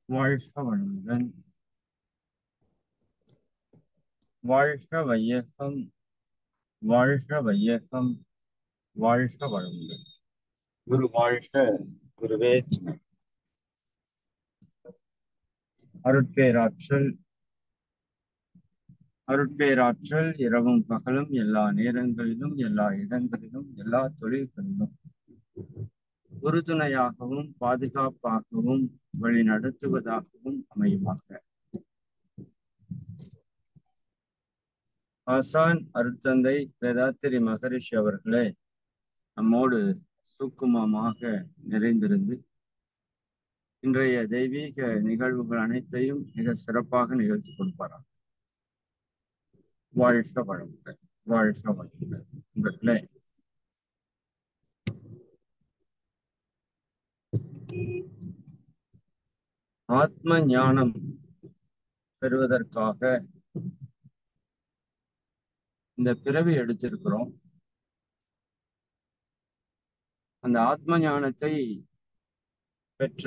வாழ்க வளமுடன். வாழ்க வையகம். வாழ்க வையகம். வாழ்க வளமுடன். குரு வாழ்க. குருவே துணை. அருட்பேராற்றல். அருட்பேராற்றல் இரவும் பகலும் எல்லா நேரங்களிலும் எல்லா இடங்களிலும் எல்லா தொழில்களிலும் உறுதுணையாகவும் பாதுகாப்பாகவும் வழி நடத்துவதாகவும் அமையுமாக. ஆசான் அருட்தந்தை வேதாத்திரி மகரிஷி அவர்களே நம்மோடு சூக்குமமாக நிறைந்திருந்து இன்றைய தெய்வீக நிகழ்வுகள் அனைத்தையும் மிக சிறப்பாக நிகழ்த்தி கொடுப்பாராம். வாழ்க வளமுடன். வாழ்க வளமுடன். உங்களே ஆத்ம ஞானம் பெறுவதற்காக இந்த பிறவி எடுத்திருக்கிறோம். அந்த ஆத்ம ஞானத்தை பெற்ற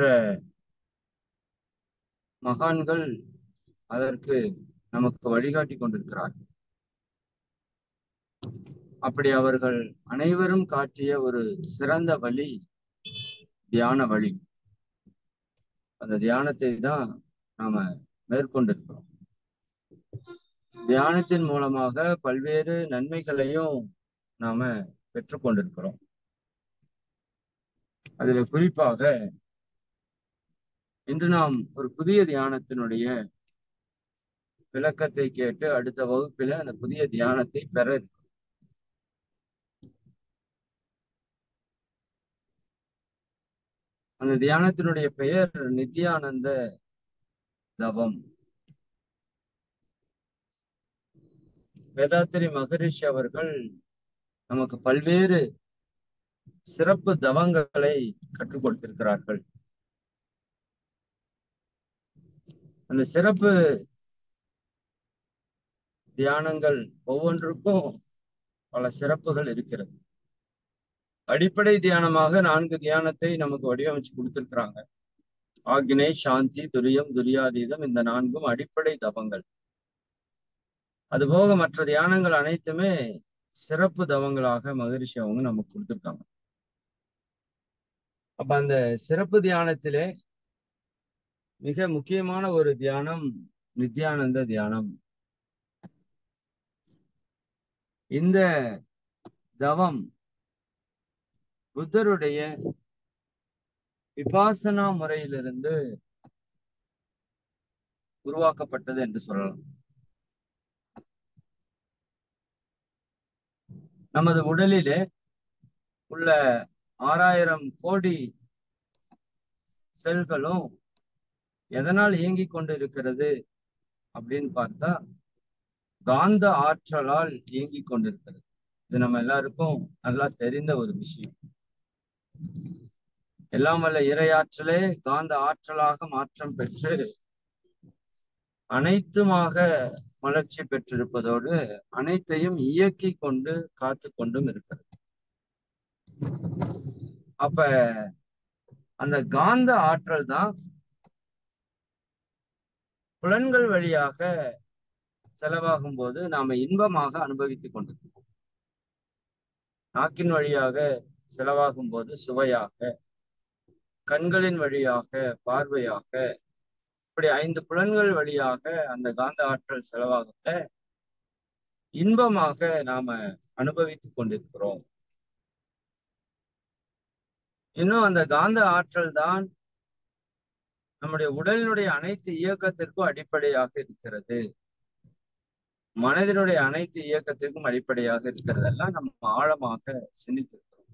மகான்கள் அதற்கு நமக்கு வழிகாட்டி கொண்டிருக்கிறார்கள். அப்படி அவர்கள் அனைவரும் காட்டிய ஒரு சிறந்த வழி தியான வழி. அந்த தியானத்தை தான் நாம மேற்கொண்டிருக்கிறோம். தியானத்தின் மூலமாக பல்வேறு நன்மைகளையும் நாம பெற்றுக்கொண்டிருக்கிறோம். அதுல குறிப்பாக இன்று நாம் ஒரு புதிய தியானத்தினுடைய விளக்கத்தை கேட்டு அடுத்த வகுப்பில அந்த புதிய தியானத்தை பெற இருக்கிறோம். அந்த தியானத்தினுடைய பெயர் நித்யானந்த தவம். வேதாத்திரி மகரிஷி அவர்கள் நமக்கு பல்வேறு சிறப்பு தவங்களை கற்றுக் கொடுத்திருக்கிறார்கள். அந்த சிறப்பு தியானங்கள் ஒவ்வொன்றுக்கும் பல சிறப்புகள் இருக்கிறது. அடிப்படை தியானமாக 4 தியானத்தை நமக்கு வடிவமைச்சு கொடுத்திருக்கிறாங்க. ஆக்னை, சாந்தி, துரியம், துரியாதீதம், இந்த 4ம் அடிப்படை தவங்கள். அதுபோக மற்ற தியானங்கள் அனைத்துமே சிறப்பு தவங்களாக மகரிஷி அவங்க நமக்கு கொடுத்திருக்காங்க. அப்ப அந்த சிறப்பு தியானத்திலே மிக முக்கியமான ஒரு தியானம் நித்யானந்த தியானம். இந்த தவம் புத்தருடைய விபாசனா முறையிலிருந்து உருவாக்கப்பட்டது என்று சொல்லலாம். நமது உடலிலே உள்ள 6000 கோடி செல்களும் எதனால் இயங்கிக் கொண்டு இருக்கிறது அப்படின்னு பார்த்தா காந்த ஆற்றலால் இயங்கிக் கொண்டிருக்கிறது. இது நம்ம எல்லாருக்கும் நல்லா தெரிந்த ஒரு விஷயம். எல்லாம் வல்ல இறையாற்றலே காந்த ஆற்றலாக மாற்றம் பெற்று அனைத்துமாக வளர்ச்சி பெற்றிருப்பதோடு அனைத்தையும் இயக்கி கொண்டு காத்து கொண்டும் இருக்கிறது. அப்ப அந்த காந்த ஆற்றல் தான் புலன்கள் வழியாக செலவாகும் போது நாம இன்பமாக அனுபவித்துக் கொண்டிருக்கிறோம். நாக்கின் வழியாக செலவாகும் போது சுவையாக, கண்களின் வழியாக பார்வையாக, இப்படி 5 புலன்கள் வழியாக அந்த காந்த ஆற்றல் செலவாகத்த இன்பமாக நாம அனுபவித்துக் கொண்டிருக்கிறோம். இன்னும் அந்த காந்த ஆற்றல் தான் நம்முடைய உடலினுடைய அனைத்து இயக்கத்திற்கும் அடிப்படையாக இருக்கிறது. மனதினுடைய அனைத்து இயக்கத்திற்கும் அடிப்படையாக இருக்கிறதெல்லாம் நம்ம ஆழமாக சிந்தித்திருக்கிறோம்.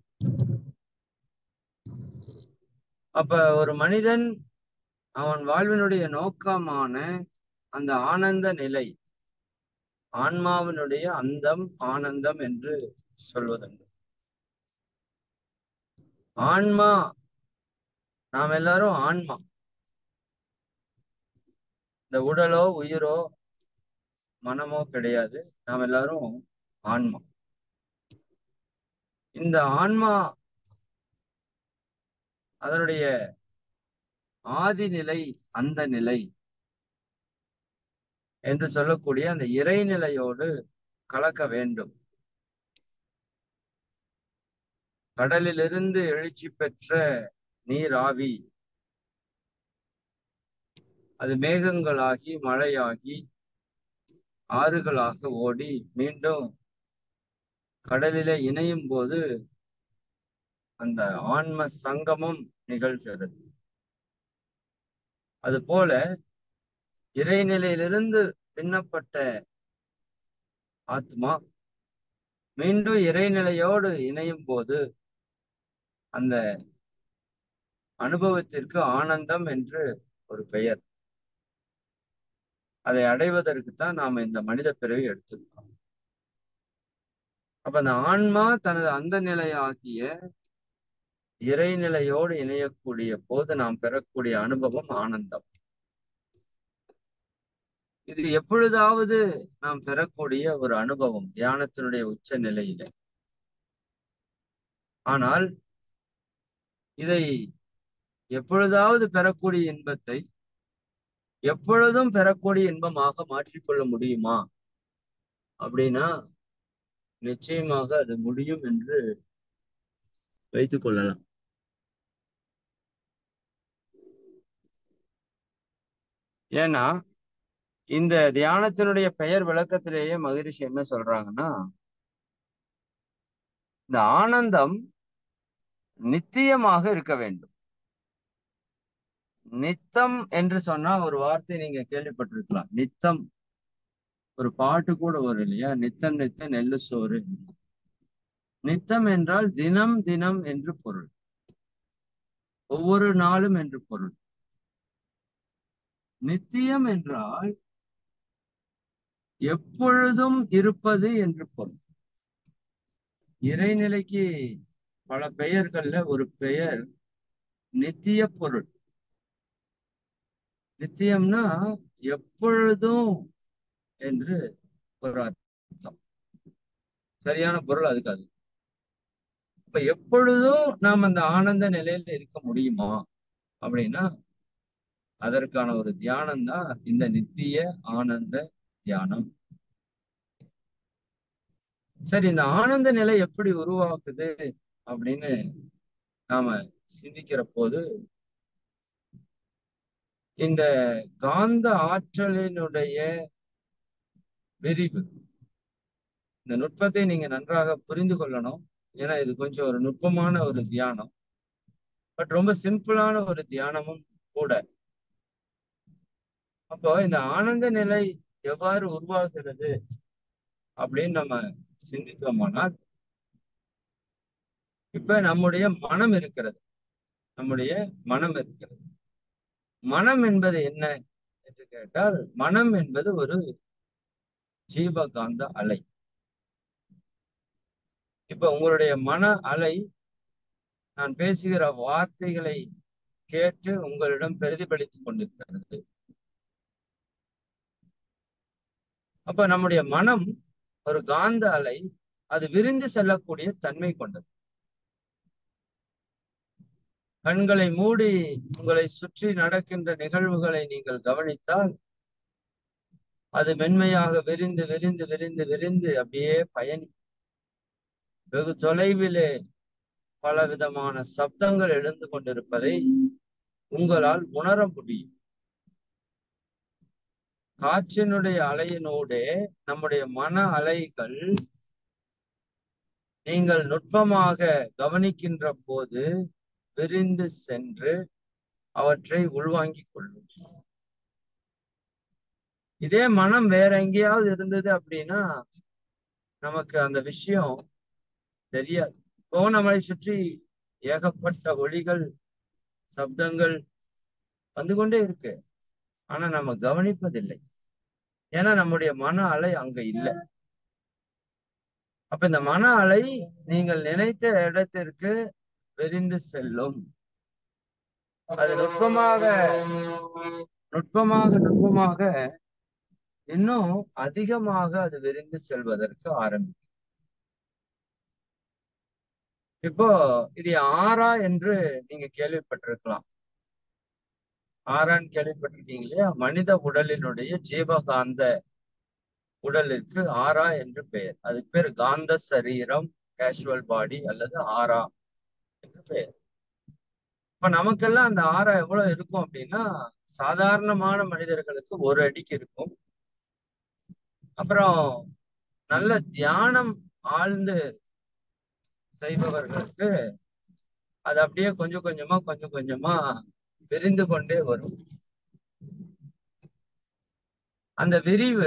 அப்ப ஒரு மனிதன் அவன் வாழ்வினுடைய நோக்கமான அந்த ஆனந்த நிலை, ஆன்மாவினுடைய அந்தம் ஆனந்தம் என்று சொல்வதுண்டு. ஆன்மா, நாம் எல்லாரும் ஆன்மா. இந்த உடலோ உயிரோ மனமோ கிடையாது. நாம் எல்லாரும் ஆன்மா. இந்த ஆன்மா அதனுடைய ஆதி நிலை, அந்த நிலை என்று சொல்லக்கூடிய அந்த இறைநிலையோடு கலக்க வேண்டும். கடலிலிருந்து எழுச்சி பெற்ற நீராவி அது மேகங்களாகி மழையாகி ஆறுகளாக ஓடி மீண்டும் கடலிலே இணையும் போது அந்த ஆன்ம சங்கமம் நிகழ்கிறது. அதுபோல இறைநிலையிலிருந்து பின்னப்பட்ட ஆத்மா மீண்டும் இறைநிலையோடு இணையும் போது அந்த அனுபவத்திற்கு ஆனந்தம் என்று ஒரு பெயர். அதை அடைவதற்கு தான் நாம இந்த மனித பிறவி எடுத்துக்கிறோம். அப்ப அந்த ஆன்மா தனது அந்த நிலையாகிய இறைநிலையோடு இணையக்கூடிய போது நாம் பெறக்கூடிய அனுபவம் ஆனந்தம். இது எப்பொழுதாவது நாம் பெறக்கூடிய ஒரு அனுபவம் தியானத்தினுடைய உச்ச நிலையில. ஆனால் இதை எப்பொழுதாவது பெறக்கூடிய இன்பத்தை எப்பொழுதும் பெறக்கூடிய இன்பமாக மாற்றிக்கொள்ள முடியுமா அப்படின்னா நிச்சயமாக அது முடியும் என்று வைத்துக் கொள்ளலாம். ஏன்னா இந்த தியானத்தினுடைய பெயர் விளக்கத்திலேயே மகரிஷி என்ன சொல்றாங்கன்னா, இந்த ஆனந்தம் நித்தியமாக இருக்க வேண்டும். நித்தம் என்று சொன்னா ஒரு வார்த்தை நீங்க கேள்விப்பட்டிருக்கலாம். நித்தம் ஒரு பாட்டு கூட வரும் இல்லையா? நித்தம் நித்த நெல்லு சோறு. நித்தம் என்றால் தினம் தினம் என்று பொருள், ஒவ்வொரு நாளும் என்று பொருள். நித்தியம் என்றால் எப்பொழுதும் இருப்பது என்று பொருள். இறைநிலைக்கு பல பெயர்கள்ல ஒரு பெயர் நித்திய பொருள். நித்தியம்னா எப்பொழுதும் என்று ஒரு அர்த்தம். சரியான பொருள் அதுக்கு அது. இப்ப எப்பொழுதும் நாம் அந்த ஆனந்த நிலையில இருக்க முடியுமா அப்படின்னா அதற்கான ஒரு தியானம் தான் இந்த நித்திய ஆனந்த தியானம். சரி, இந்த ஆனந்த நிலை எப்படி உருவாக்குது அப்படின்னு நாம சிந்திக்கிற போது இந்த காந்த ஆற்றலினுடைய விரிவு, இந்த நுட்பத்தை நீங்க நன்றாக புரிந்து கொள்ளணும். ஏன்னா இது கொஞ்சம் ஒரு நுட்பமான ஒரு தியானம், பட் ரொம்ப சிம்பிளான ஒரு தியானமும் கூட. அப்போ இந்த ஆனந்த நிலை எவ்வாறு உருவாகிறது அப்படின்னு நம்ம சிந்தித்தோம்னால், இப்ப நம்முடைய மனம் இருக்கிறது. நம்முடைய மனம் இருக்கிறது. மனம் என்பது என்ன என்று கேட்டால், மனம் என்பது ஒரு ஜீவகாந்த அலை. இப்ப உங்களுடைய மன அலை நான் பேசுகிற வார்த்தைகளை கேட்டு உங்களிடம் பிரதிபலித்துக் கொண்டிருக்கிறது. அப்ப நம்முடைய மனம் ஒரு காந்த அலை, அது விரிந்து செல்லக்கூடிய தன்மை கொண்டது. கண்களை மூடி உங்களை சுற்றி நடக்கின்ற நிகழ்வுகளை நீங்கள் கவனித்தால் அது மென்மையாக விரிந்து விரிந்து விரிந்து விரிந்து அப்படியே பயணி வெகு தொலைவிலே பல விதமான சப்தங்கள் எழுந்து கொண்டிருப்பதை உங்களால் உணர முடியும். காற்றினுடைய அலையினூடே நம்முடைய மன அலைகள் நீங்கள் நுட்பமாக கவனிக்கின்ற போது விரிந்து சென்று அவற்றை உள்வாங்கிக் கொள்ளும். இதே மனம் வேற எங்கேயாவது இருந்தது அப்படின்னா நமக்கு அந்த விஷயம் தெரியாது. இப்போ நம்மளை சுற்றி ஏகப்பட்ட ஒலிகள் சப்தங்கள் வந்து கொண்டே இருக்கு, ஆனா நம்ம கவனிப்பதில்லை. ஏன்னா நம்முடைய மன அலை அங்க இல்லை. அப்ப இந்த மன அலை நீங்கள் நினைத்த இடத்திற்கு விரிந்து செல்லும். அது நுட்பமாக நுட்பமாக நுட்பமாக இன்னும் அதிகமாக அது விரிந்து செல்வதற்கு ஆரம்பிக்கும். இப்போ இது ஆறா என்று நீங்க கேள்விப்பட்டிருக்கலாம். ஆறான்னு கேள்விப்பட்டிருக்கீங்க இல்லையா? மனித உடலினுடைய ஜீவகாந்த உடலுக்கு ஆறா என்று பெயர். அதுக்கு பேர் காந்த சரீரம், கேஷுவல் பாடி அல்லது ஆறா என்று பெயர். இப்ப நமக்கெல்லாம் அந்த ஆறா எவ்வளவு இருக்கும் அப்படின்னா, சாதாரணமான மனிதர்களுக்கு 1 அடிக்கு இருக்கும். அப்புறம் நல்ல தியானம் ஆழ்ந்து செய்பவர்களுக்கு அது அப்படியே கொஞ்சம் கொஞ்சமா கொஞ்சம் கொஞ்சமா விரிந்து கொண்டே வரும். அந்த விரிவு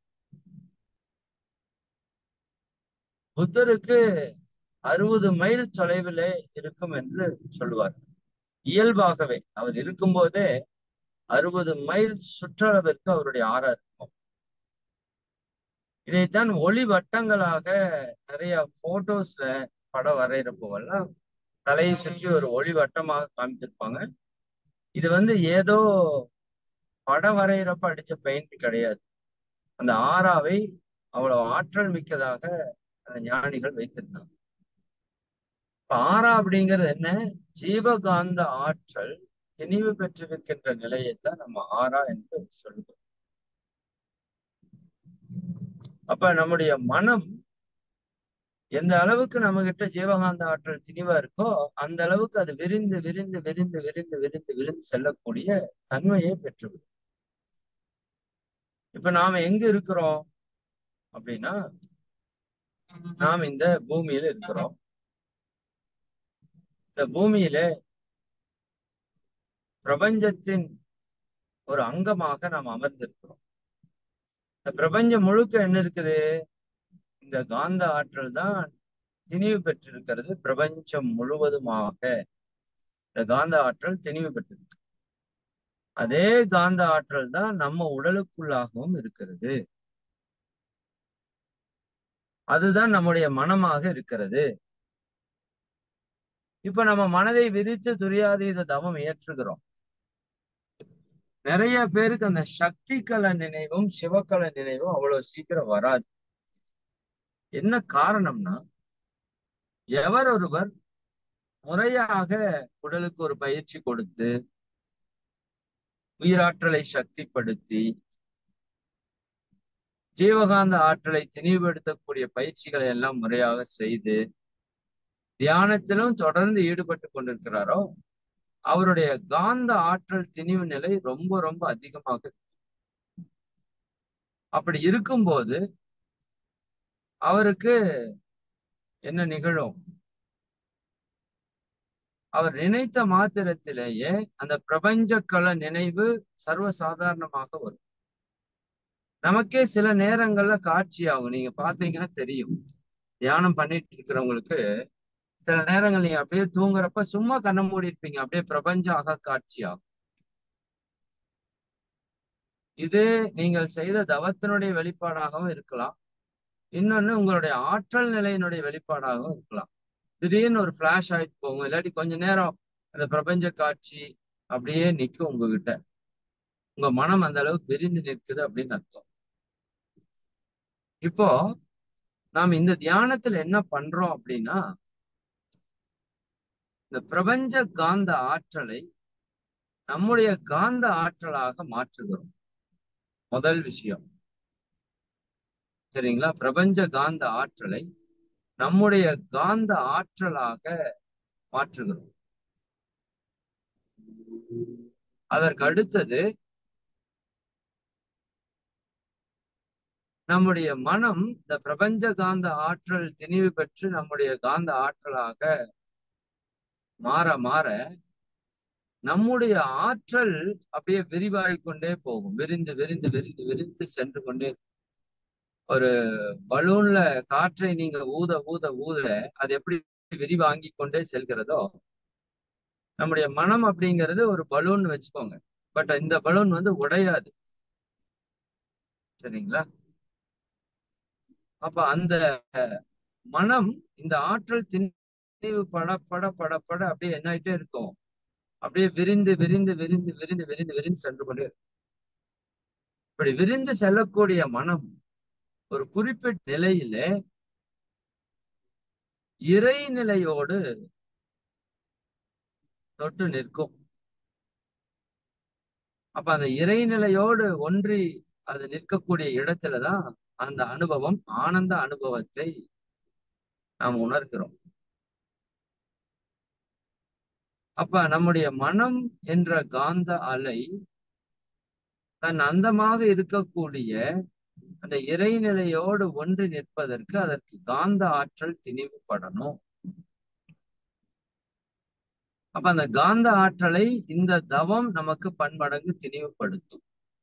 புத்தருக்கு 60 மைல் தொலைவிலே இருக்கும் என்று சொல்லுவார். இயல்பாகவே அவர் இருக்கும்போதே 60 மைல் சுற்றளவிற்கு அவருடைய ஆறா இருக்கும். இதைத்தான் ஒளி வட்டங்களாக நிறைய போட்டோஸ்ல படம் வரைகிறப்போவெல்லாம் தலையை சுற்றி ஒரு ஒளி வட்டமாக காமிச்சிருப்பாங்க. இது ஏதோ படம் வரைகிறப்ப அடிச்ச பெயிண்ட் கிடையாது. அந்த ஆறாவை அவ்வளவு ஆற்றல் மிக்கதாக அந்த ஞானிகள் வைத்திருந்தாங்க. ஆறா அப்படிங்கிறது என்ன? ஜீவகாந்த ஆற்றல் திணிவு பெற்றிருக்கின்ற நிலையைத்தான் நம்ம ஆறா என்று சொல்லுவோம். அப்ப நம்முடைய மனம் எந்த அளவுக்கு நம்ம கிட்ட ஜீவகாந்த ஆற்றல் திணிவா இருக்கோ அந்த அளவுக்கு அது விரிந்து விரிந்து விரிந்து விரிந்து விரிந்து விரிந்து செல்லக்கூடிய தன்மையை பெற்றுவிடும். இப்ப நாம எங்க இருக்கிறோம் அப்படின்னா, நாம் இந்த பூமியில இருக்கிறோம். இந்த பூமியில பிரபஞ்சத்தின் ஒரு அங்கமாக நாம் அமர்ந்திருக்கிறோம். இந்த பிரபஞ்சம் முழுக்க என்ன இருக்குது? இந்த காந்த ஆற்றல் தான் திணிவு பெற்றிருக்கிறது. பிரபஞ்சம் முழுவதுமாக இந்த காந்த ஆற்றல் திணிவு பெற்றிருக்கு. அதே காந்த ஆற்றல் தான் நம்ம உடலுக்குள்ளாகவும் இருக்கிறது. அதுதான் நம்முடைய மனமாக இருக்கிறது. இப்ப நம்ம மனதை விரித்து துரியாதீத தவம் ஏற்றுகிறோம். நிறைய பேருக்கு அந்த சக்தி கல நினைவும் சிவக்கல நினைவும் அவ்வளவு சீக்கிரம் வராது. என்ன காரணம்னா, எவர் ஒருவர் முறையாக உடலுக்கு ஒரு பயிற்சி கொடுத்து உயிராற்றலை சக்திப்படுத்தி ஜீவகாந்த ஆற்றலை திணிவுபடுத்தக்கூடிய பயிற்சிகளை எல்லாம் முறையாக செய்து தியானத்திலும் தொடர்ந்து ஈடுபட்டு கொண்டிருக்கிறாரோ அவருடைய காந்த ஆற்றல் திணிவு நிலை ரொம்ப ரொம்ப அதிகமாக இருக்கு. அப்படி இருக்கும்போது அவருக்கு என்ன நிகழும்? அவர் நினைத்த மாத்திரத்திலேயே அந்த பிரபஞ்ச கல நினைவு சர்வசாதாரணமாக வரும். நமக்கே சில நேரங்கள்ல காட்சி ஆகும். நீங்க பாத்தீங்கன்னா தெரியும். தியானம் பண்ணிட்டு இருக்கிறவங்களுக்கு சில நேரங்கள் நீங்க அப்படியே தூங்குறப்ப சும்மா கண்ண மூடி இருப்பீங்க, அப்படியே பிரபஞ்சம் ஆக காட்சி ஆகும். இது நீங்கள் செய்த தவத்தினுடைய வெளிப்பாடாகவும் இருக்கலாம். இன்னொன்னு உங்களுடைய ஆற்றல் நிலையினுடைய வெளிப்பாடாகவும் இருக்கலாம். திடீர்னு ஒரு பிளாஷ் ஆயிட்டு போகும், இல்லாட்டி கொஞ்ச நேரம் அந்த பிரபஞ்ச காட்சி அப்படியே நிற்கும் உங்ககிட்ட. உங்க மனம் அந்த அளவுக்கு விரிந்து நிற்குது அப்படின்னு அர்த்தம். இப்போ நாம் இந்த தியானத்துல என்ன பண்றோம் அப்படின்னா, இந்த பிரபஞ்ச காந்த ஆற்றலை நம்முடைய காந்த ஆற்றலாக மாற்றுகிறோம். முதல் விஷயம், சரிங்களா? பிரபஞ்ச காந்த ஆற்றலை நம்முடைய காந்த ஆற்றலாக மாற்றுகிறோம். அதற்கு அடுத்தது, நம்முடைய மனம் இந்த பிரபஞ்ச காந்த ஆற்றல் திணிவு பெற்று நம்முடைய காந்த ஆற்றலாக மாற மாற நம்முடைய ஆற்றல் அப்படியே விரிவாகிக்கொண்டே போகும். விரிந்து விரிந்து விரிந்து விரிந்து சென்று கொண்டே. ஒரு பலூன்ல காற்றை நீங்க ஊத ஊத ஊத அது எப்படி விரிவாங்கி கொண்டே செல்கிறதோ, நம்முடைய மனம் அப்படிங்கிறது ஒரு பலூன் வச்சுக்கோங்க. பட் இந்த பலூன் உடையாது, சரிங்களா? அப்ப அந்த மனம் இந்த ஆற்றல் திணிவு பட பட பட பட அப்படியே என்ன ஆயிட்டே இருக்கும், அப்படியே விரிந்து விரிந்து விரிந்து விரிந்து விரிந்து விரிந்து சென்று கொண்டே இருக்கும். இப்படி விரிந்து செல்லக்கூடிய மனம் ஒரு குறிப்பிட்ட நிலையில இறைநிலையோடு தொட்டு நிற்கும். அப்ப அந்த இறைநிலையோடு ஒன்றி அது நிற்கக்கூடிய இடத்துலதான் அந்த அனுபவம், ஆனந்த அனுபவத்தை நாம் உணர்கிறோம். அப்ப நம்முடைய மனம் என்ற காந்த அலை தன் அந்தமாக இருக்கக்கூடிய அந்த இறைநிலையோடு ஒன்று நிற்பதற்கு அதற்கு காந்த ஆற்றல் திணிவுபடணும். அப்ப அந்த காந்த ஆற்றலை இந்த தவம் நமக்கு பன்மடங்கு திணிவுபடுத்தும்.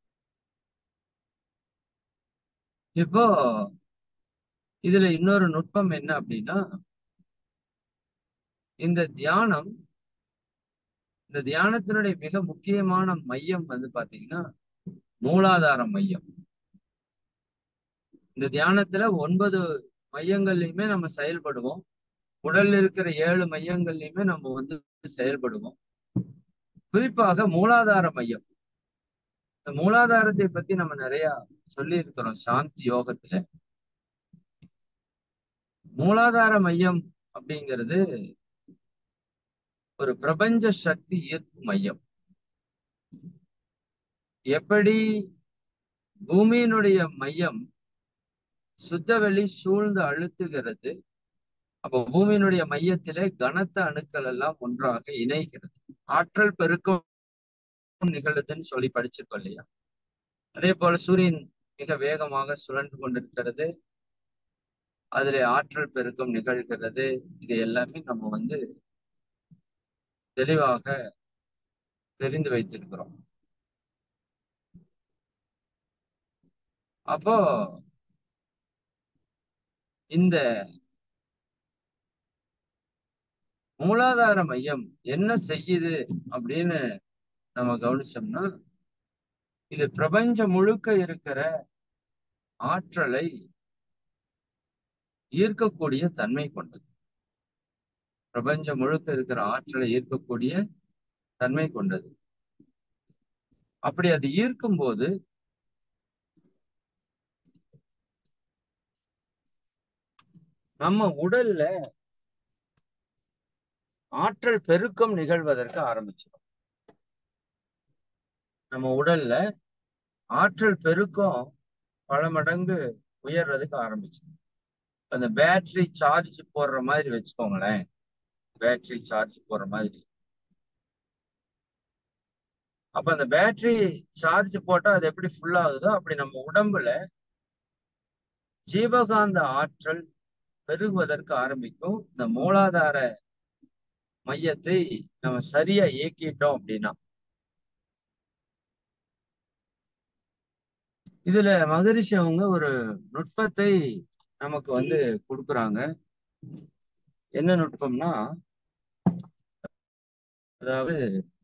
இப்போ இதுல இன்னொரு நுட்பம் என்ன அப்படின்னா, இந்த தியானத்தினுடைய மிக முக்கியமான மையம் வந்து பாத்தீங்கன்னா மூலாதார மையம். இந்த தியானத்துல 9 மையங்கள்லயுமே நம்ம செயல்படுவோம். உடல்ல இருக்கிற 7 மையங்கள்லயுமே நம்ம வந்து செயல்படுவோம். குறிப்பாக மூலாதார மையம். இந்த மூலாதாரத்தை பத்தி நம்ம நிறைய சொல்லி இருக்கிறோம் சாந்தி யோகத்துல. மூலாதார மையம் அப்படிங்கிறது ஒரு பிரபஞ்ச சக்தி ஈர்ப்பு மையம். எப்படி பூமியினுடைய மையம் சுத்தவெளி சூழ்ந்து அழுத்துகிறது, அப்போ பூமியினுடைய மையத்திலே கனத்த அணுக்கள் எல்லாம் ஒன்றாக இணைகிறது. ஆற்றல் பெருக்கம் நிகழுதுன்னு சொல்லி படிச்சிருக்கோம் இல்லையா? அதே போல சூரியன் மிக வேகமாக சுழன்று கொண்டிருக்கிறது, அதுல ஆற்றல் பெருக்கம் நிகழ்கிறது. இது எல்லாமே நம்ம வந்து தெளிவாக தெரிந்து வைத்திருக்கிறோம். அப்போ இந்த மூலாதார மையம் என்ன செய்யுது அப்படின்னு நம்ம கவனிச்சோம்னா, இது பிரபஞ்சம் முழுக்க இருக்கிற ஆற்றலை ஈர்க்கக்கூடிய தன்மை கொண்டது. பிரபஞ்சம் முழுக்க இருக்கிற ஆற்றலை ஈர்க்கக்கூடிய தன்மை கொண்டது. அப்படி அது ஈர்க்கும் போது நம்ம உடல்ல ஆற்றல் பெருக்கம் நிகழ்வதற்கு ஆரம்பிச்சிடும். நம்ம உடல்ல ஆற்றல் பெருக்கம் பல மடங்கு உயர்றதுக்கு ஆரம்பிச்சிடும். அந்த பேட்டரி சார்ஜ் போடுற மாதிரி வச்சுக்கோங்களேன். பேட்டரி சார்ஜ் போடுற மாதிரி. அப்ப அந்த பேட்டரி சார்ஜ் போட்டா அது எப்படி ஃபுல் ஆகுதோ அப்படி நம்ம உடம்புல ஜீவகாந்த ஆற்றல் பெருகுவதற்கு ஆரம்பிக்கும். இந்த மூலாதார மையத்தை நம்ம சரியா இயக்கிட்டோம் அப்படின்னா. இதுல மகரிஷி அவங்க ஒரு நுட்பத்தை நமக்கு வந்து கொடுக்குறாங்க. என்ன நுட்பம்னா, அதாவது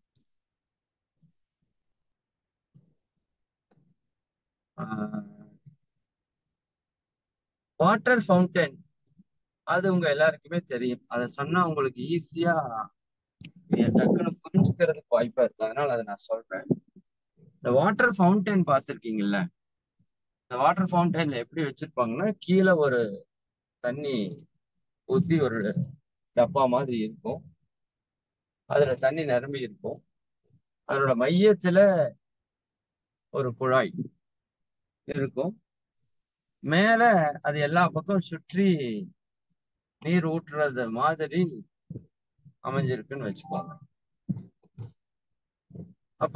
வாட்டர் ஃபவுண்டைன், அது உங்க எல்லாருக்குமே தெரியும். அதை சொன்னா உங்களுக்கு ஈஸியா டக்குன்னு புரிஞ்சுக்கிறதுக்கு வாய்ப்பா இருக்கு. அதனால அதை நான் சொல்றேன். இந்த வாட்டர் ஃபவுண்டைன் பார்த்துருக்கீங்கல்ல? இந்த வாட்டர் ஃபவுண்டைன்ல எப்படி வச்சிருப்பாங்கன்னா, கீழே ஒரு தண்ணி ஊத்தி ஒரு டப்பா மாதிரி இருக்கும். அதுல தண்ணி நிரம்பி இருக்கும். அதோட மையத்துல ஒரு குழாய் இருக்கும். மேல அது எல்லா பக்கம் சுற்றி நீர் ஊற்றுறது மாதிரி அமைஞ்சிருக்குன்னு வச்சுக்கோங்க. அப்ப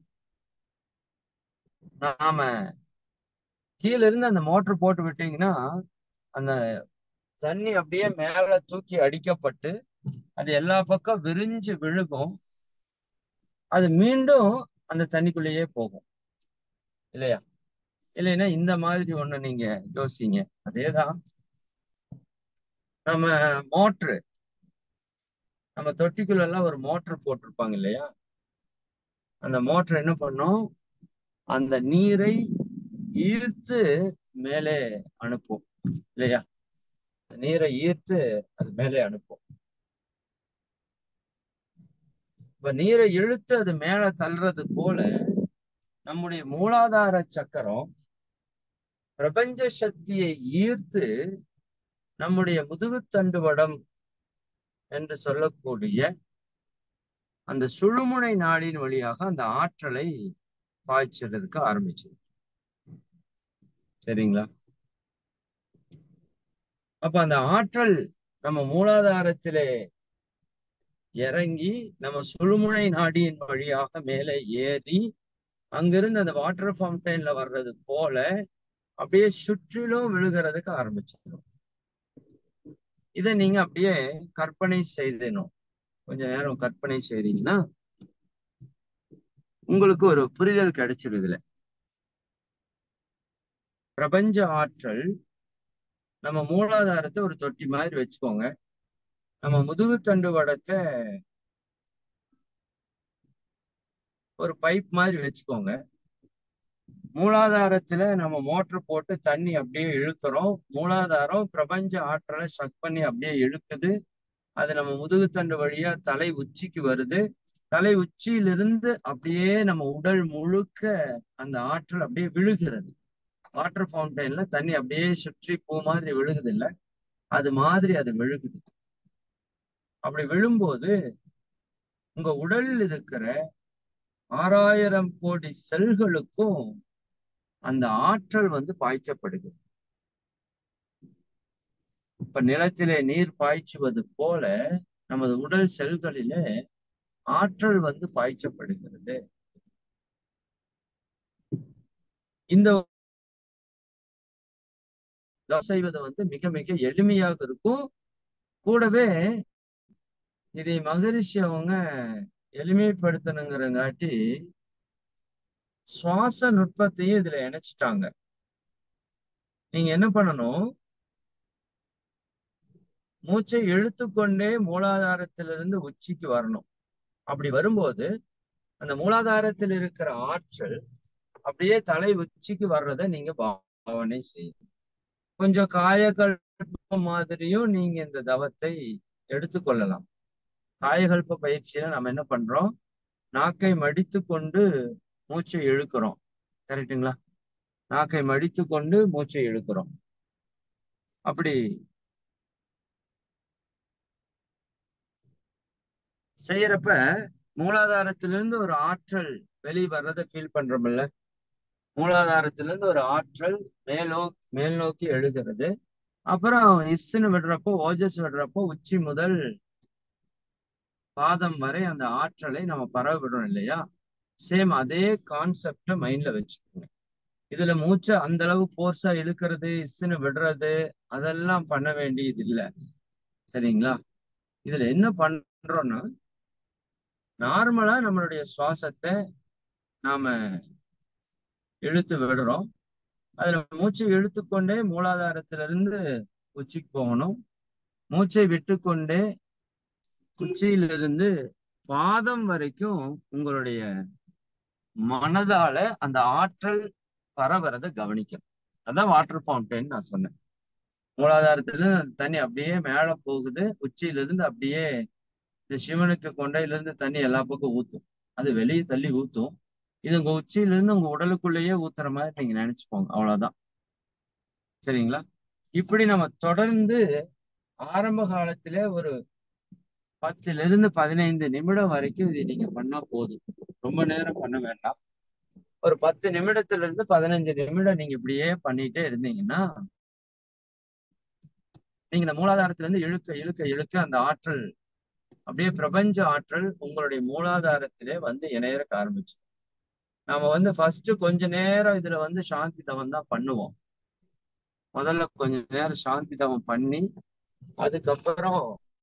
நாம கீழ இருந்து அந்த மோட்டர் போட்டு விட்டீங்கன்னா அந்த தண்ணி அப்படியே மேல தூக்கி அடிக்கப்பட்டு அது எல்லா பக்கம் விரிஞ்சு விழுகும். அது மீண்டும் அந்த தண்ணிக்குள்ளேயே போகும் இல்லையா? இல்லைன்னா இந்த மாதிரி ஒண்ணு நீங்க யோசிங்க. அதேதான் நம்ம மோட்ரு, நம்ம தொட்டிக்குள்ள எல்லாம் ஒரு மோட்டர் போட்டிருப்பாங்க இல்லையா? அந்த மோட்டர் என்ன பண்ணும், அந்த நீரை ஈர்த்து மேலே அனுப்பும் இல்லையா? நீரை ஈர்த்து அது மேலே அனுப்பும். இப்ப நீரை இழுத்து அது மேல தள்ளுறது போல நம்முடைய மூலாதார சக்கரம் பிரபஞ்ச சக்தியை ஈர்த்து நம்முடைய முதுகுத்தண்டுவடம் என்று சொல்லக்கூடிய அந்த சுழுமுனை நாடின் வழியாக அந்த ஆற்றலை பாய்ச்சறதுக்கு ஆரம்பிச்சது. சரிங்களா? அப்ப அந்த ஆற்றல் நம்ம மூலாதாரத்திலே இறங்கி நம்ம சுழுமுனை நாடியின் வழியாக மேலே ஏறி அங்கிருந்து அந்த வாட்டர் ஃபவுண்டைன்ல வர்றது போல அப்படியே சுற்றிலும் விழுகிறதுக்கு ஆரம்பிச்சிடும். இதை நீங்க அப்படியே கற்பனை செய்தணும். கொஞ்ச நேரம் கற்பனை செய்றீங்கன்னா உங்களுக்கு ஒரு புரிதல் கிடைச்சிருதுல. பிரபஞ்ச ஆற்றல் நம்ம மூலாதாரத்தை ஒரு தொட்டி மாதிரி வச்சுக்கோங்க. நம்ம முதுகு தண்டு வடத்தை ஒரு பைப் மாதிரி வச்சுக்கோங்க. மூலாதாரத்துல நம்ம மோட்டர் போட்டு தண்ணி அப்படியே இழுக்கிறோம். மூலாதாரம் பிரபஞ்ச ஆற்றலை சக் பண்ணி அப்படியே இழுக்குது. அது நம்ம முதுகுத்தண்டு வழியா தலை உச்சிக்கு வருது. தலை உச்சியிலிருந்து அப்படியே நம்ம உடல் முழுக்க அந்த ஆற்றல் அப்படியே விழுகிறது. வாட்டர் ஃபவுண்டைன்ல தண்ணி அப்படியே சுற்றி பூ மாதிரி விழுகுது இல்ல, அது மாதிரி அது விழுகுது. அப்படி விழும்போது உங்க உடலில் இருக்கிற 6000 கோடி செல்களுக்கும் அந்த ஆற்றல் பாய்ச்சப்படுகிறது. இப்ப நிலத்திலே நீர் பாய்ச்சுவது போல நமது உடல் செல்களிலே ஆற்றல் பாய்ச்சப்படுகிறது. இந்த செய்வது மிக மிக எளிமையாக இருக்கும். கூடவே இதை மகரிஷி அவங்க எளிமைப்படுத்தணுங்கிறங்காட்டி சுவாச நுட்பத்தையும் இதுல இணைச்சிட்டாங்க. நீங்க என்ன பண்ணணும், மூச்சை இழுத்துக்கொண்டே மூலாதாரத்திலிருந்து உச்சிக்கு வரணும். அப்படி வரும்போது அந்த மூலாதாரத்தில் இருக்கிற ஆற்றல் அப்படியே தலை உச்சிக்கு வர்றதை நீங்க பாவனை செய்யணும். கொஞ்சம் காயகல்ப மாதிரியும் நீங்க இந்த தவத்தை எடுத்துக்கொள்ளலாம். காயகல்ப பயிற்சியில நம்ம என்ன பண்றோம், நாக்கை மடித்து கொண்டு மூச்சை இழுக்கிறோம். கரெக்டுங்களா? நாக்கை மடித்து கொண்டு மூச்சை இழுக்கிறோம். அப்படி செய்யறப்ப மூலாதாரத்திலிருந்து ஒரு ஆற்றல் வெளியே வர்றதை ஃபீல் பண்றோம்ல. மூலாதாரத்திலிருந்து ஒரு ஆற்றல் மேல் நோக்கி எழுகிறது. அப்புறம் இஸ்ன்னு விடுறப்போ, ஓஜஸ் விடுறப்போ உச்சி முதல் பாதம் வரை அந்த ஆற்றலை நம்ம பரவ விடுறோம் இல்லையா? சேம் அதே கான்செப்ட மைண்ட்ல வச்சுக்கோங்க. இதுல மூச்சை அந்த அளவு போர்ஸா இழுக்கிறது, இஸ்ன்னு விடுறது அதெல்லாம் பண்ண வேண்டியது இல்லை. சரிங்களா? இதுல என்ன பண்றோம்னா, நார்மலா நம்மளுடைய சுவாசத்தை நாம இழுத்து விடுறோம். அதுல மூச்சை இழுத்துக்கொண்டே மூலாதாரத்திலிருந்து உச்சிக்கு போகணும். மூச்சை விட்டுக்கொண்டே உச்சியிலிருந்து பாதம் வரைக்கும் உங்களுடைய மனதால அந்த ஆற்றல் பரவறதை கவனிக்கணும். அதான் வாட்டர் ஃபவுண்டைன் நான் சொன்னேன். மூலாதாரத்துல தண்ணி அப்படியே மேல போகுது. உச்சியிலிருந்து அப்படியே இந்த சிவனுக்கு கொண்டையிலிருந்து தண்ணி எல்லா பக்கம் ஊத்தும். அது வெளியே தள்ளி ஊத்தும். இது உங்க உச்சியிலிருந்து உங்க உடலுக்குள்ளேயே ஊத்துற மாதிரி நீங்க நினைச்சுக்கோங்க. அவ்வளவுதான். சரிங்களா? இப்படி நம்ம தொடர்ந்து ஆரம்ப காலத்திலே ஒரு 10 to 15 நிமிடம் வரைக்கும் இது நீங்க பண்ணா போதும். ரொம்ப நேரம் பண்ண வேண்டாம். ஒரு 10 நிமிடத்துல 15 நிமிடம் நீங்க இப்படியே பண்ணிட்டே இருந்தீங்கன்னா, நீங்க இந்த மூலாதாரத்துல இருந்து இழுக்க இழுக்க இழுக்க அந்த ஆற்றல் அப்படியே பிரபஞ்ச ஆற்றல் உங்களுடைய மூலாதாரத்திலே இணையறக்க ஆரம்பிச்சு. நாம ஃபர்ஸ்ட் கொஞ்ச நேரம் இதுல சாந்தி தவம் தான் பண்ணுவோம். முதல்ல கொஞ்ச நேரம் சாந்தி தவம் பண்ணி அதுக்கப்புறம்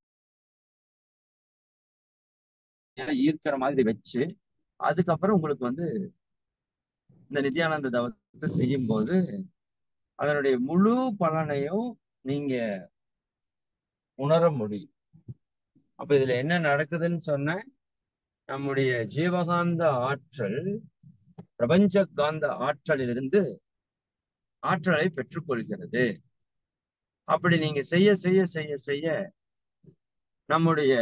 ஈர்க்கிற மாதிரி வச்சு அதுக்கப்புறம் உங்களுக்கு இந்த நித்யானந்த தவத்தை செய்யும் போது அதனுடைய முழு பலனையும் நீங்க உணர முடியும். அப்ப இதுல என்ன நடக்குதுன்னு சொன்ன, நம்முடைய ஜீவகாந்த ஆற்றல் பிரபஞ்ச காந்த ஆற்றலிலிருந்து ஆற்றலை பெற்றுக்கொள்கிறது. அப்படி நீங்க செய்ய செய்ய செய்ய செய்ய நம்முடைய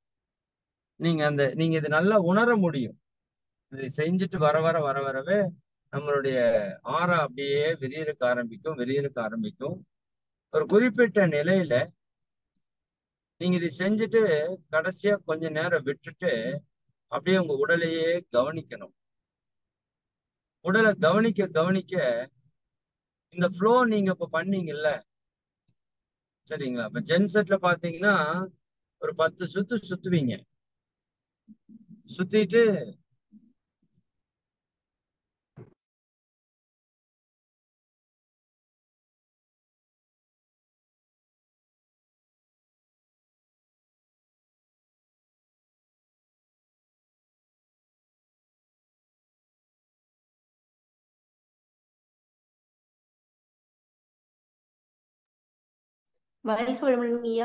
நீங்க இது நல்லா உணர முடியும். இதை செஞ்சுட்டு வர வர வர வரவே நம்மளுடைய ஆறா அப்படியே விரியறக்க ஆரம்பிக்கும். ஒரு குறிப்பிட்ட நிலையில நீங்க இதை செஞ்சுட்டு கடைசியா கொஞ்ச நேரம் விட்டுட்டு அப்படியே உங்க உடலையே கவனிக்கணும். உடலை கவனிக்க கவனிக்க இந்த ஃப்ளோ நீங்க இப்ப பண்ணீங்கல்ல, சரிங்களா? இப்ப ஜென்செட்ல பாத்தீங்கன்னா ஒரு 10 சுத்து சுத்துவீங்க. சுத்திட்டு வாழ்க வளமுடன் ஐயா.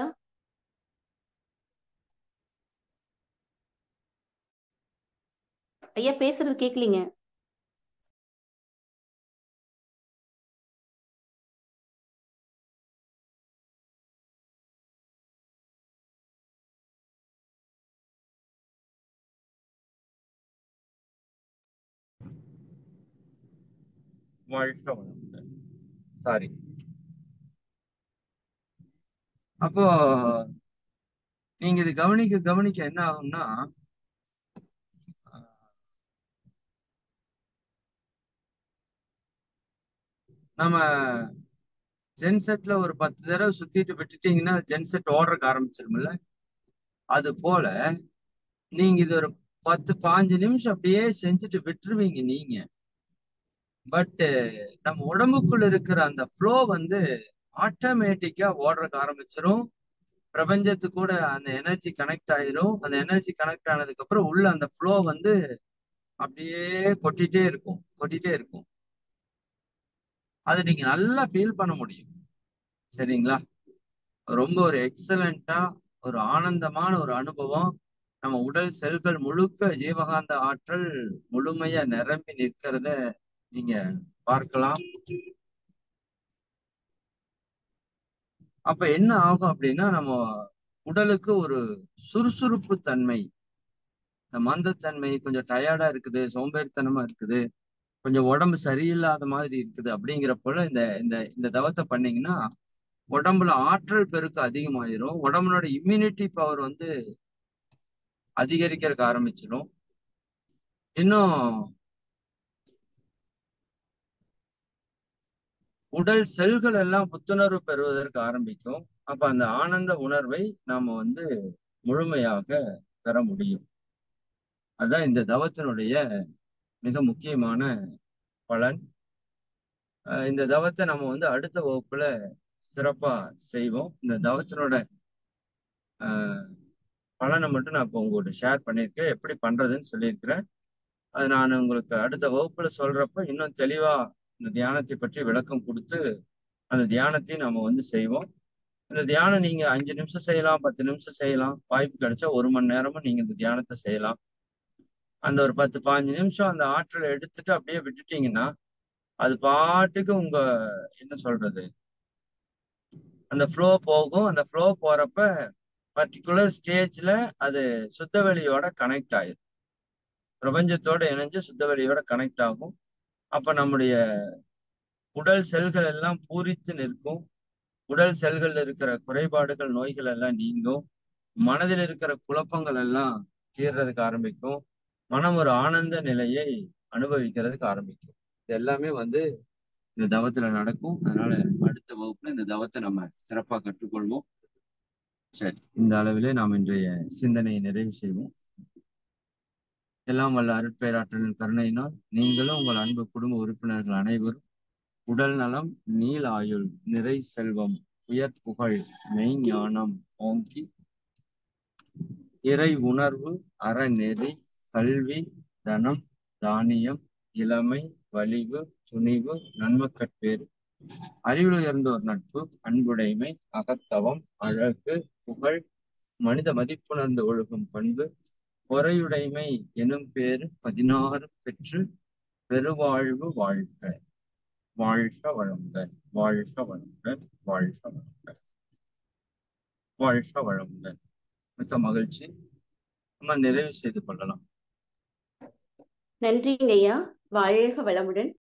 ஐயா பேசுறது கேட்கலீங்க. சாரி. அப்போ நீங்க இது கவனிக்க கவனிக்க என்ன ஆகும்னா, நம்ம ஜென்செட்ல ஒரு 10 தடவை சுத்திட்டு விட்டுட்டீங்கன்னா ஜென்செட் ஓடுறதுக்கு ஆரம்பிச்சிருமில்ல. அது போல நீங்க இது ஒரு 10-15 நிமிஷம் அப்படியே செஞ்சுட்டு விட்டுருவீங்க நீங்க. பட் நம்ம உடம்புக்குள்ள இருக்கிற அந்த ஃப்ளோ வந்து ஆட்டோமேட்டிக்கா ஓடுறதுக்கு ஆரம்பிச்சிரும். பிரபஞ்சத்து கூட அந்த எனர்ஜி கனெக்ட் ஆயிரும். அந்த எனர்ஜி கனெக்ட் ஆனதுக்கு அப்புறம் உள்ள அந்த ஃப்ளோ வந்து அப்படியே கொட்டிட்டே இருக்கும், கொட்டிட்டே இருக்கும். அதை நீங்க நல்லா ஃபீல் பண்ண முடியும். சரிங்களா? ரொம்ப ஒரு எக்ஸலண்டா ஒரு ஆனந்தமான ஒரு அனுபவம். நம்ம உடல் செல்கள் முழுக்க ஜீவகாந்த ஆற்றல் முழுமையா நிரம்பி நிற்கிறத நீங்க பார்க்கலாம். அப்ப என்ன ஆகும் அப்படின்னா, நம்ம உடலுக்கு ஒரு சுறுசுறுப்பு தன்மை, இந்த மந்தத்தன்மை, கொஞ்சம் டயர்டா இருக்குது, சோம்பேறித்தனமா இருக்குது, கொஞ்சம் உடம்பு சரியில்லாத மாதிரி இருக்குது அப்படிங்கிற போல இந்த இந்த இந்த தவத்தை பண்ணீங்கன்னா உடம்புல ஆற்றல் பெருக்கு அதிகமாயிரும். உடம்புனோட இம்யூனிட்டி பவர் வந்து அதிகரிக்கிறதுக்கு ஆரம்பிச்சிடும். இன்னும் உடல் செல்கள் எல்லாம் புத்துணர்வு பெறுவதற்கு ஆரம்பிக்கும். அப்ப அந்த ஆனந்த உணர்வை நாம வந்து முழுமையாக பெற முடியும். அதுதான் இந்த தவத்தினுடைய மிக முக்கியமான பலன். இந்த தவத்தை நம்ம வந்து அடுத்த வகுப்புல சிறப்பா செய்வோம். இந்த தவத்தினோட பலனை மட்டும் நான் இப்போ உங்கள்கிட்ட ஷேர் பண்ணியிருக்கேன். எப்படி பண்றதுன்னு சொல்லியிருக்கிறேன். அது நான் உங்களுக்கு அடுத்த வகுப்புல சொல்றப்ப இன்னும் தெளிவா இந்த தியானத்தை பற்றி விளக்கம் கொடுத்து அந்த தியானத்தையும் நம்ம வந்து செய்வோம். இந்த தியானம் நீங்க 5 நிமிஷம் செய்யலாம், 10 நிமிஷம் செய்யலாம். வாய்ப்பு கிடைச்சா 1 மணி நேரமும் நீங்க இந்த தியானத்தை செய்யலாம். அந்த ஒரு 10-15 நிமிஷம் அந்த ஆற்றலை எடுத்துட்டு அப்படியே விட்டுட்டீங்கன்னா அது பாட்டுக்கு உங்க என்ன சொல்றது, அந்த ஃப்ளோ போகும். அந்த ஃப்ளோ போறப்ப பர்டிகுலர் ஸ்டேஜ்ல அது சுத்தவெளியோட கனெக்ட் ஆயிடும். பிரபஞ்சத்தோட இணைஞ்சு சுத்தவெளியோட கனெக்ட் ஆகும். அப்ப நம்முடைய உடல் செல்கள் எல்லாம் பூரித்து நிற்கும். உடல் செல்கள் இருக்கிற குறைபாடுகள், நோய்கள் எல்லாம் நீங்கும். மனதில் இருக்கிற குழப்பங்கள் எல்லாம் தீர்றதுக்கு ஆரம்பிக்கும். மனம் ஒரு ஆனந்த நிலையை அனுபவிக்கிறதுக்கு ஆரம்பிக்கும். இது எல்லாமே வந்து இந்த தவத்துல நடக்கும். அதனால அடுத்த வகுப்புல இந்த தவத்தை நம்ம சிறப்பா கற்றுக்கொள்வோம். சரி, இந்த அளவிலே நாம் இன்றைய சிந்தனையை நிறைவு செய்வோம். எல்லாம் வல்ல அருட்பேராற்றலின் கருணையினால் நீங்களும் உங்கள் அன்பு குடும்ப உறுப்பினர்கள் அனைவரும் உடல் நலம், நீள் ஆயுள், நிறை செல்வம், உயர் புகழ், மெய்ஞானம் ஓங்கி இறை உணர்வு, அறநெறி, கல்வி, தனம், தானியம், இளமை, வலிவு, துணிவு, நன்மக்கட்பேறு, அறிவில் உயர்ந்தோர் நட்பு, அன்புடைமை, அகத்தவம், அழகு, புகழ், மனித மதிப்புணர்ந்து ஒழுகும் பண்பு, பொறையுடைமை எனும் பேரு 16 பெற்று பெருவாழ்வு வாழ்க. வாழ்க வளமுடன், வாழ்க வளமுடன், வாழ்க வளமுடன், வாழ்க வளமுடன். மிக்க மகிழ்ச்சி. நம்ம நிறைவு செய்து கொள்ளலாம். நன்றிங்க ஐயா. வாழ்க வளமுடன்.